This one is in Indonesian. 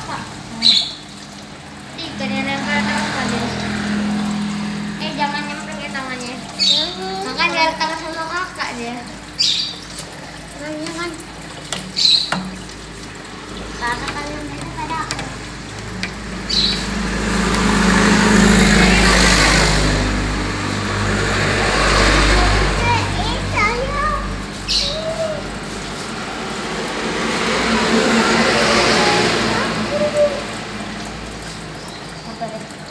kakak. Ikan yang nempel sama dia. Jangan nyemprot ya tangannya. Makan dia tangan sama kakak dia. Jangan. Kakak kalian mereka pada aku. Apa deh?